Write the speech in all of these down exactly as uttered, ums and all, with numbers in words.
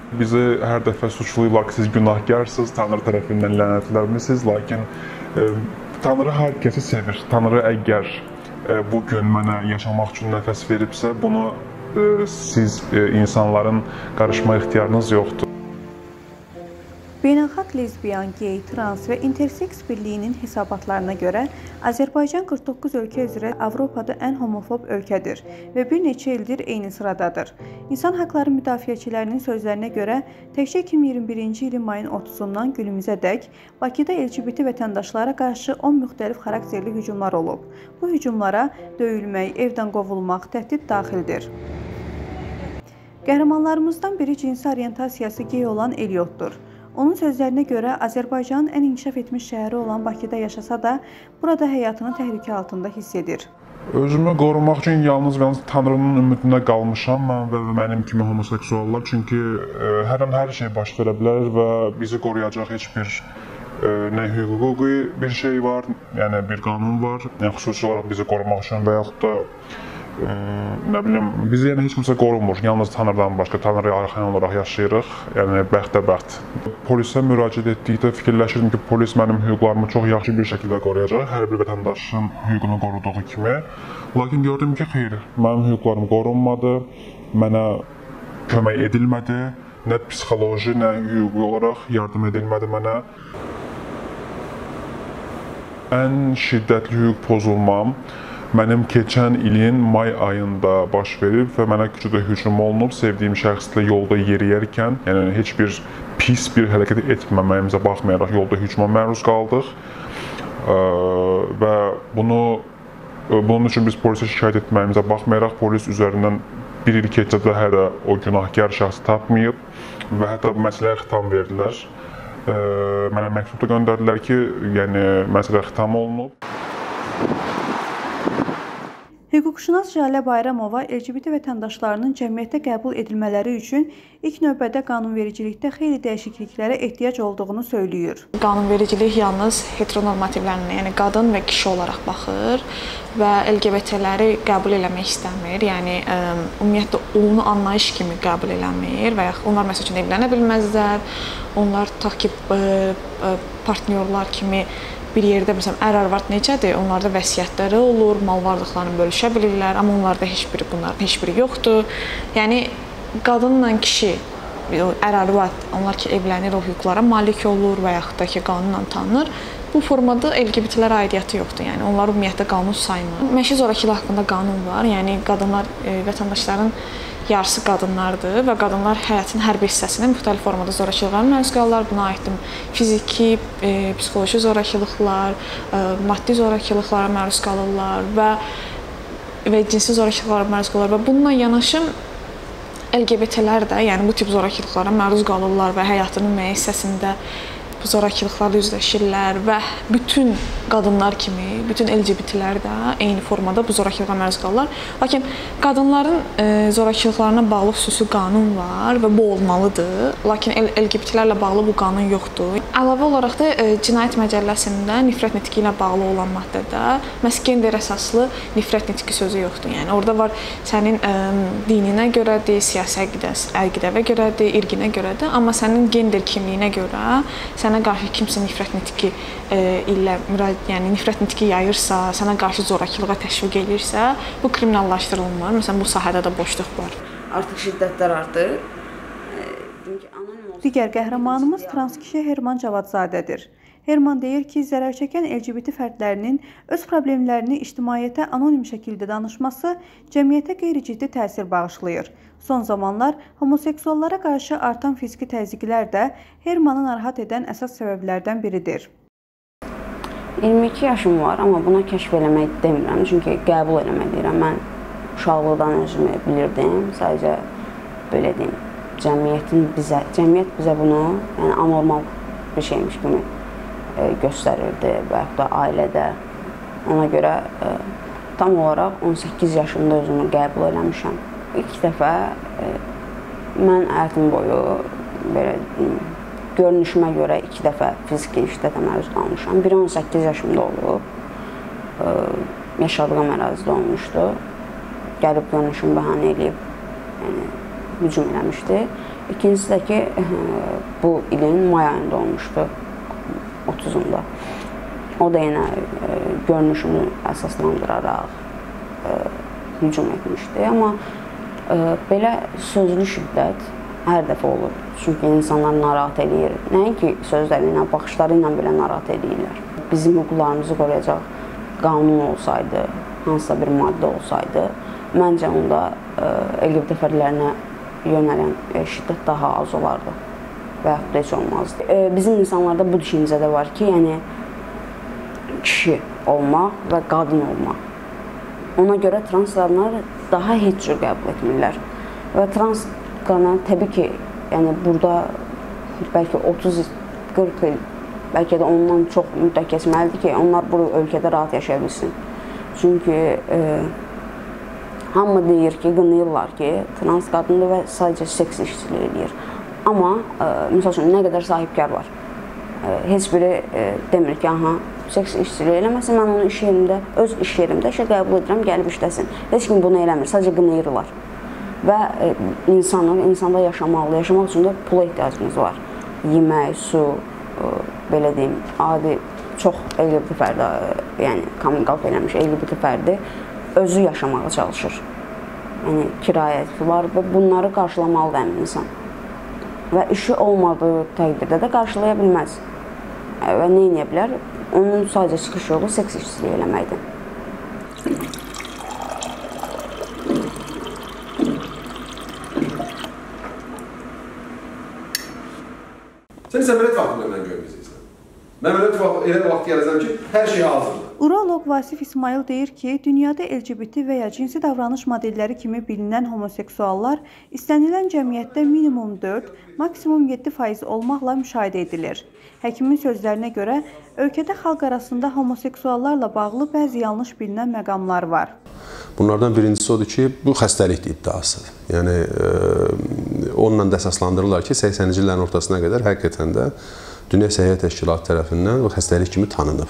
Bizi hər dəfə suçlayırlar ki, siz günahkarsınız, Tanrı tərəfindən lənətlənmisiniz, lakin e, Tanrı hər kəsi sevir. Tanrı əgər e, bu gün mənə yaşamaq üçün nəfəs veribsə, bunu e, siz e, insanların qarışma ixtiyarınız yoxdur. Beynəlxalq lezbiyan, gey, trans və interseks birliyinin hesabatlarına görə Azərbaycan qırx doqquz ölkə üzrə Avropada ən homofob ölkədir və bir neçə ildir eyni sıradadır. İnsan haqları müdafiəçilərinin sözlərinə görə təkcə iki min iyirmi birinci ilin mayın otuzundan günümüzədək Bakıda L G B T vətəndaşlara qarşı on müxtəlif xarakterli hücumlar olub. Bu hücumlara döyülmək, evdən qovulmaq, təhdid daxildir. Qəhrəmanlarımızdan biri cinsi orientasiyası gey olan Eliotdur. Onun sözlərinə görə Azərbaycanın ən inkişaf etmiş şəhəri olan Bakıda yaşasa da, burada həyatını təhlükə altında hiss edir. Özümü qorumaq üçün yalnız və yalnız Tanrının ümidində qalmışam mən və mənim kimi homoseksuallar. Çünki e, hər an hər şey baş verə bilər və bizi qoruyacaq heç bir e, nə hüquqi bir şey var, yəni bir qanun var. Yəni xüsusi olaraq bizi qorumaq üçün və yaxud da e, nə bilim, bizi yəni heç kimsə qorumur. Yalnız Tanrıdan başqa, Tanrıya arxayan olaraq yaşayırıq. Yəni bəxtəbəxt. Polisə müraciət etdikdə fikirləşirdim ki, polis mənim hüquqlarımı çox yaxşı bir şəkildə qoruyacaq, hər bir vətəndaşın hüququnu qoruduğu kimi. Lakin gördüm ki, xeyr, mənim hüquqlarım qorunmadı, mənə kömək edilmədi, nə psixoloji, nə hüquqi olaraq yardım edilmədi mənə. Ən şiddətli hüquq pozulmam mənim keçən ilin may ayında baş verib və mənə güclü hücum olunub, sevdiyim şəxslə yolda yeriyərkən, yəni heç bir pis bir hərəkət etməməyimizə baxmayaraq yolda hücuma məruz qaldıq və bunu bunun üçün biz polisə şikayət etməyimizə baxmayaraq polis üzərindən bir il keçsə də hələ o günahkar şəxsi tapmayıb və hətta bu məsələyə xitam verdilər. Mənə məktub da göndərdilər ki, yəni məsələ xitam olunub. Hüquqşünas Jalə Bayramova L G B T vətəndaşlarının cəmiyyətə qəbul edilmələri üçün ilk növbədə qanunvericilikdə xeyli dəyişikliklərə ehtiyac olduğunu söyləyir. Qanunvericilik yalnız heteronormativlərinə, yəni qadın və kişi olaraq baxır və L G B T-ləri qəbul eləmək istəmir. Yəni ümumiyyətlə onu anlayış kimi qəbul eləmir və ya onlar məsəl üçün evlənə bilməzlər. Onlar tutaq ki, partnyorlar kimi bir yerdə, məsələn, ər-arvad necədir, onlarda vəsiyyətləri olur, mal varlıqlarını bölüşə bilirlər, amma onlarda heç biri, bunların heç biri yoxdur. Yəni, qadınla kişi, ər-arvad, onlar ki, evlənir, o hüquqlara malik olur və yaxud da ki, qanunla tanınır. Bu formada L G B T-lərə aidiyyəti yoxdur, yəni onlar ümumiyyətlə qanun saymır. Məişi zorakılıq haqqında qanun var, yəni qadınlar, e, vətəndaşların yarısı qadınlardır və qadınlar həyatın hər bir hissəsində müxtəlif formada zorakılıqlara məruz qalırlar. Buna aiddir fiziki, e, psixoloji zorakılıqlar, e, maddi zorakılıqlara məruz qalırlar və və cinsi zorakılıqlara məruz qalırlar və bununla yanaşı L G B T-lər də, yəni bu tip zorakılıqlara məruz qalırlar və həyatının müəyyən hissəsində bu zorakılıqlarla üzləşirlər və bütün qadınlar kimi, bütün L G B T-lər də eyni formada bu zorakılığa məruz qalırlar. Lakin qadınların e, zorakılıqlarına bağlı xüsusi qanun var və bu olmalıdır. Lakin L G B T-lərlə bağlı bu qanun yoxdur. Əlavə olaraq da e, Cinayət Məcəlləsində nifrət nitqi ilə bağlı olan maddədə məhz gender əsaslı nifrət nitqi sözü yoxdur. Yəni orada var sənin e, dininə görədir, siyasi əqidəvə görədir, irqinə görədir, amma sənin gender kimliyinə görə sənə qarşı kimsə nifrət nitqi e, ilə yəni nifrət nitqi yayırsa, sənə qarşı zorakılığa təşviq edirsə, bu kriminallaşdırılmır. Məsələn, bu sahədə də boşluq var. Artıq şiddətlər artır. Digər qəhrəmanımız trans kişi Herman Cavadzadədir. Herman deyir ki, zərər çəkən L G B T fərdlərinin öz problemlərini ictimaiyyətə anonim şəkildə danışması cəmiyyətə qeyri-ciddi təsir bağışlayır. Son zamanlar homoseksuallara qarşı artan fiziki təzyiqlər də Hermanı narahat edən əsas səbəblərdən biridir. iyirmi iki yaşım var, amma buna kəşf eləmək demirəm, çünki qəbul eləmək deyirəm. Mən uşaqlıqdan özümü bilirdim, sadəcə belə deyim, cəmiyyətin bizə, cəmiyyət bizə bunu yəni, anormal bir şeymiş kimi e, göstərirdi və yaxud da ailədə. Ona görə e, tam olaraq on səkkiz yaşımda özümü qəbul eləmişəm. İlk dəfə e, mən həyatım boyu belə deyim, görünüşümə görə iki dəfə fiziki şiddətə məruz qalmışam. Biri on səkkiz yaşımda olub, e, yaşadığım ərazidə olmuşdu. Gəlib görünüşümü bəhanə eləyib, yəni, hücum eləmişdi. İkincisi də ki, bu ilin may ayında olmuşdu, otuzunda. O da yenə görünüşünü əsaslandıraraq hücum etmişdi. Amma belə sözlü şiddət hər dəfə olur. Çünki insanlar narahat edir. Nəinki sözləri ilə, baxışları ilə belə narahat edirlər. Bizim hüquqlarımızı qoruyacaq qanun olsaydı, hansısa bir maddə olsaydı, məncə onda L G B T fərdlərinə yönələn şiddət daha az olardı və yaxud da heç olmazdı. Bizim insanlarda bu düşüncə də var ki, yəni kişi olmaq və qadın olmaq. Ona görə trans qadınlar daha heç cür qəbul etmirlər. Və trans qadınlar təbii ki, yəni burada bəlkə otuz qırx il, bəlkə də ondan çox müddət keçməlidir ki, onlar bu ölkədə rahat yaşaya bilsin. Çünki e, hamı deyir ki, qınayırlar ki, trans qadındır və sadəcə seks işçiliyi edir. Amma, e, misal üçün, nə qədər sahibkar var. E, heç biri e, demir ki, aha, seks işçiliyi eləməsin, mən onu iş yerimdə, öz iş yerimdə işə qəbul edirəm, gəlib işləsin. Heç kim bunu eləmir, sadəcə qınayırlar. Və e, insanlar, insanda yaşamalı, yaşamaq üçün də pula ehtiyacımız var. Yemək, su, e, belə deyim, adi, çox L G B T fərdi, yəni coming out eləmiş L G B T fərdi özü yaşamağa çalışır. Yəni kirayə var və bunları qarşılamalıdır həmin insan. Və işi olmadığı təqdirdə də qarşılaya bilməz. Və nə edə bilər? Onun sadəcə çıxış yolu seks işçiliyi eləməkdir. Sən isə əməliyyat vaxtında mən görməyəcəksən. Mən əməliyyat vaxtı elə vaxt gələcəm ki, hər şey hazırdır. Uroloq Vasif İsmail deyir ki, dünyada L G B T və ya cinsi davranış modelləri kimi bilinən homoseksuallar istənilən cəmiyyətdə minimum dörd, maksimum yeddi faiz olmaqla müşahidə edilir. Həkimin sözlərinə görə, ölkədə xalq arasında homoseksuallarla bağlı bəzi yanlış bilinən məqamlar var. Bunlardan birincisi odur ki, bu xəstəlikdir iddiasıdır. Yəni, e, onunla da əsaslandırırlar ki, səksəninci illərin ortasına qədər həqiqətən də Dünya Səhiyyə Təşkilatı tərəfindən bu xəstəlik kimi tanınıb.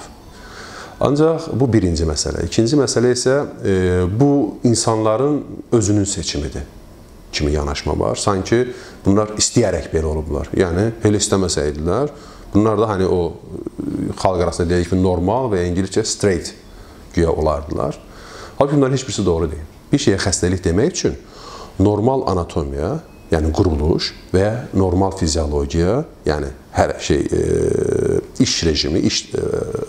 Ancaq bu birinci məsələ. İkinci məsələ isə e, bu insanların özünün seçimidir kimi yanaşma var. Sanki bunlar istəyərək belə olublar. Yəni, elə istəməsəydilər, bunlar da hani o xalq arasında deyək ki, normal və İngilizcə straight güya olardılar. Halbuki bunların heç birisi doğru deyil. Bir şeyə xəstəlik demək üçün normal anatomiya, yəni quruluş və normal fiziologiya, yəni hər şey, e, iş rejimi, iş e,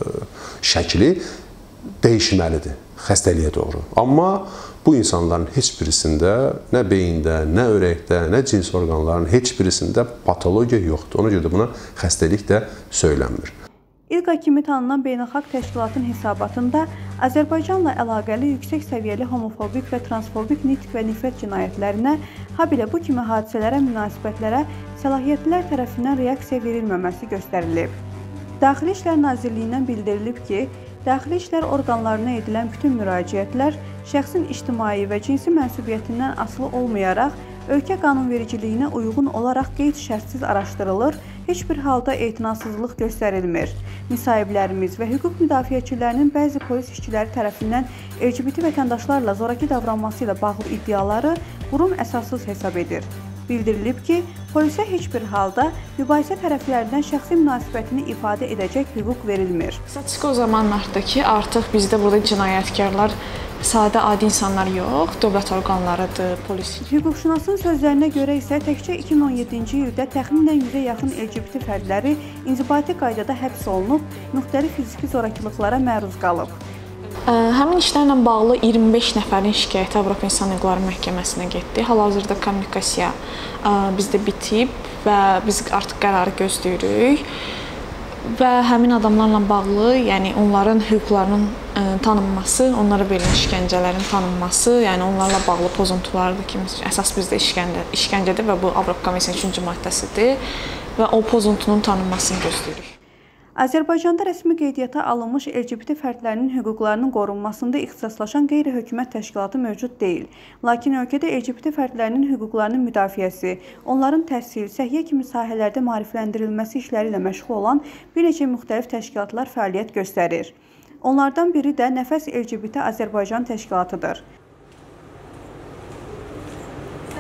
şəkli dəyişməlidir xəstəliyə doğru. Amma bu insanların heç birisində, nə beyində, nə ürəkdə, nə cins orqanlarının heç birisində patologiya yoxdur. Ona görə də buna xəstəlik də söylənmir. İLQA kimi tanınan beynəlxalq təşkilatın hesabatında Azərbaycanla əlaqəli yüksək səviyyəli homofobik və transfobik nitq və nifrət cinayətlərinə, habelə bu kimi hadisələrə, münasibətlərə səlahiyyətlilər tərəfindən reaksiya verilməməsi göstərilib. Daxili İşlər Nazirliyindən bildirilib ki, daxili işlər orqanlarına edilən bütün müraciətlər şəxsin ictimai və cinsi mənsubiyyətindən asılı olmayaraq, ölkə qanunvericiliyinə uyğun olaraq qeyd-şərtsiz araşdırılır, heç bir halda etinasızlıq göstərilmir. Müsahiblərimiz və hüquq müdafiəçilərinin bəzi polis işçiləri tərəfindən L G B T vətəndaşlarla zoraki davranması ilə bağlı iddiaları qurum əsassız hesab edir. Bildirilib ki, polisə heç bir halda mübahisə tərəflərindən şəxsi münasibətini ifadə edəcək hüquq verilmir. Statistika o zaman artdı ki, artıq bizdə burada cinayətkarlar sadə adi insanlar yox, dövlət orqanlarıdır, polis. Hüquqşünasın sözlərinə görə isə təkcə iki min on yeddinci ildə təxminən yüzə yaxın L G B T fərdləri inzibati qaydada həbs olunub, müxtəlif fiziki zorakılıqlara məruz qalıb. Həmin işlərlə bağlı iyirmi beş nəfərin şikayəti Avropa İnsan Hüquqları Məhkəməsinə getdi. Hal-hazırda kommunikasiya bizdə bitib və biz artıq qərarı gözləyirik. Və həmin adamlarla bağlı, yəni onların hüquqlarının ə, tanınması, onlara verilən işgəncələrin tanınması, yəni onlarla bağlı pozuntulardır ki, əsas bizdə işgəncə, işgəncədir və bu Avropa Konvensiyasının üçüncü maddəsidir və o pozuntunun tanınmasını gözləyirik. Azərbaycanda rəsmi qeydiyyata alınmış L G B T fərdlərinin hüquqlarının qorunmasında ixtisaslaşan qeyri-hökumət təşkilatı mövcud deyil. Lakin ölkədə L G B T fərdlərinin hüquqlarının müdafiəsi, onların təhsil, səhiyyə kimi sahələrdə maarifləndirilməsi işləri ilə məşğul olan bir neçə müxtəlif təşkilatlar fəaliyyət göstərir. Onlardan biri də Nəfəs L G B T Azərbaycan təşkilatıdır.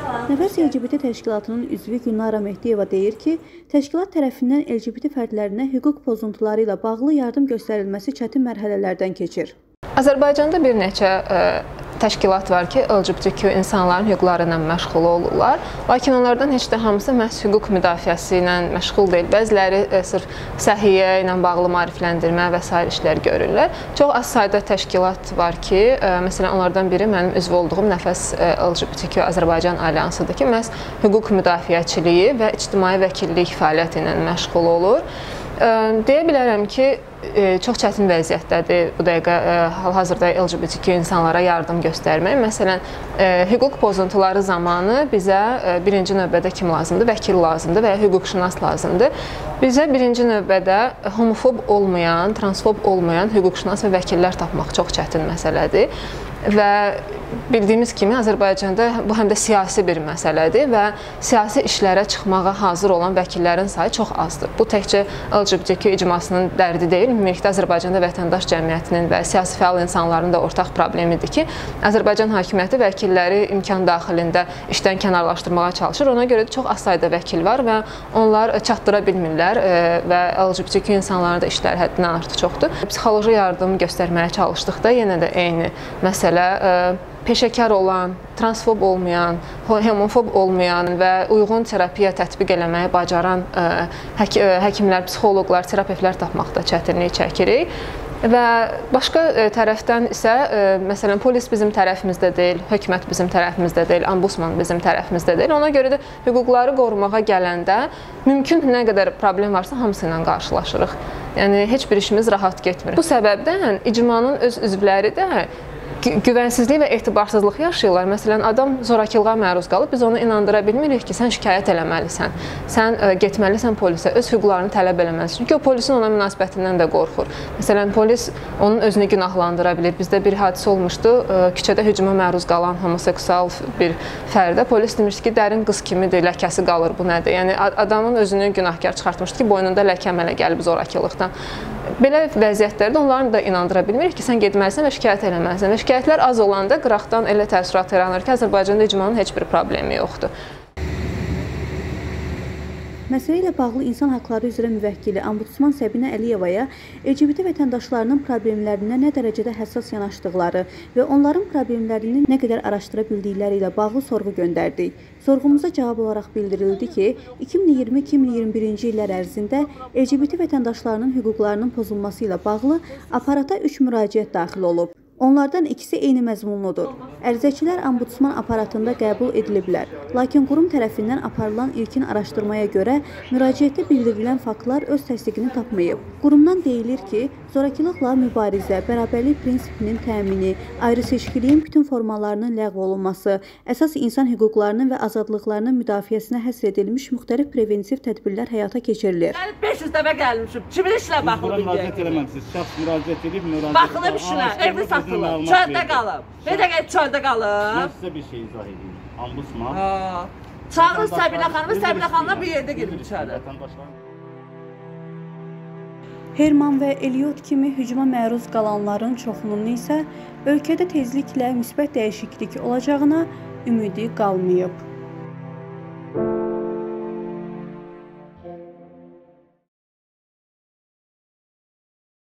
Nəfəs L G B T təşkilatının üzvü Gülnara Mehdiyeva deyir ki, təşkilat tərəfindən L G B T fərdlərinə hüquq pozuntuları ilə bağlı yardım göstərilməsi çətin mərhələlərdən keçir. Azərbaycanda bir neçə ə, təşkilat var ki, L G B T Q insanların hüquqları ilə məşğul olurlar. Lakin onlardan heç də hamısı məhz hüquq müdafiəsi ilə məşğul deyil. Bəziləri ə, sırf səhiyyə ilə bağlı maarifləndirmə və sair işlər görürlər. Çox az sayda təşkilat var ki, ə, məsələn, onlardan biri mənim üzv olduğum Nəfəs ə, L G B T Q Azərbaycan Alyansıdır ki, məhz hüquq müdafiəçiliyi və ictimai vəkillik fəaliyyəti ilə məşğul olur. Ə, deyə bilərəm ki, çox çətin vəziyyətdədir bu dəqiqə hal-hazırda L G B T Q insanlara yardım göstərmək. Məsələn, hüquq pozuntuları zamanı bizə birinci növbədə kim lazımdır? Vəkil lazımdır və ya hüquqşünas lazımdır. Bizə birinci növbədə homofob olmayan, transfob olmayan hüquqşünas və vəkillər tapmaq çox çətin məsələdir. Və bildiyimiz kimi Azərbaycanda bu həm də siyasi bir məsələdir və siyasi işlərə çıxmağa hazır olan vəkillərin sayı çox azdır. Bu təkcə L G B T Q icmasının dərdi deyil, ümumilikdə Azərbaycanda vətəndaş cəmiyyətinin və siyasi fəal insanların da ortaq problemidir ki, Azərbaycan hakimiyyəti vəkilləri imkan daxilində işdən kənarlaşdırmağa çalışır. Ona görə də çox az sayda vəkil var və onlar çatdıra bilmirlər və L G B T Q insanların da işləri həddindən artıq çoxdur. Psixoloji yardım göstərməyə çalışdıqda yenə də eyni məsələ peşəkar olan, transfob olmayan, homofob olmayan və uyğun terapiya tətbiq eləməyi bacaran hək həkimlər, psixoloqlar, terapevtlər tapmaqda çətinlik çəkirik. Və başqa tərəfdən isə, məsələn, polis bizim tərəfimizdə deyil, hökumət bizim tərəfimizdə deyil, ombudsman bizim tərəfimizdə deyil. Ona görə də hüquqları qorumağa gələndə mümkün nə qədər problem varsa hamısı ilə qarşılaşırıq. Yəni, heç bir işimiz rahat getmir. Bu səbəbdən icmanın öz üzvləri də güvənsizlik və etibarsızlıq yaşayırlar. Məsələn, adam zorakılığa məruz qalıb, biz onu inandıra bilmirik ki, sən şikayət eləməlisən, sən getməlisən polisə, öz hüquqlarını tələb eləməlisən. Çünki o polisin ona münasibətindən də qorxur. Məsələn, polis onun özünü günahlandıra bilir. Bizdə bir hadisə olmuşdu, küçədə hücuma məruz qalan homoseksual bir fərdə polis demişdi ki, dərin qız kimidir, ləkəsi qalır, bu nədir? Yəni, adamın özünü günahkar çıxartmışdı ki, boynunda ləkə əmələ gəlib zorakılıqdan. Belə vəziyyətlərdə onların da inandıra bilmirik ki, sən getməlisən və şikayət eləməlisən. Və şikayətlər az olanda qıraqdan elə təəssürat yaranır ki, Azərbaycanda icmanın heç bir problemi yoxdur. Məsələ ilə bağlı İnsan Haqları üzrə müvəkkili Ombudsman Səbinə Əliyevaya L G B T vətəndaşlarının problemlərinə nə dərəcədə həssas yanaşdıqları və onların problemlərini nə qədər araşdıra bildikləri ilə bağlı sorğu göndərdik. Sorğumuza cavab olaraq bildirildi ki, iki min iyirmi iki min iyirmi birinci illər ərzində L G B T vətəndaşlarının hüquqlarının pozulması ilə bağlı aparata üç müraciət daxil olub. Onlardan ikisi eyni məzmunludur. Ərizəçilər ombudsman aparatında qəbul ediliblər. Lakin qurum tərəfindən aparılan ilkin araşdırmaya görə müraciətdə bildirilən faktlar öz təsdiqini tapmayıb. Qurumdan deyilir ki, zorakılıqla mübarizə, bərabərlik prinsipinin təmini, ayrı-seçkiliyin bütün formalarının ləğv olunması, əsas insan hüquqlarının və azadlıqlarının müdafiəsinə həsr edilmiş müxtəlif preventiv tədbirlər həyata keçirilir. Mən beş yüz dəfə gəlmişim. Kimin işlə baxılıb? Müraciət eləməmisiniz. Şəxs müraciət edib, müraciət baxılıb işlə, evi satılıb, çöldə qalıb. Bir dəqiqə çöldə qalıb. Mən sizə bir şey izah edeyim. Ombudsman. Çağırın Səbinə xanımı, Səbinə xanımla bir yerdə gedib içəri. Herman və Eliot kimi hücuma məruz qalanların çoxunun isə ölkədə tezliklə müsbət dəyişiklik olacağına ümidi qalmayıb.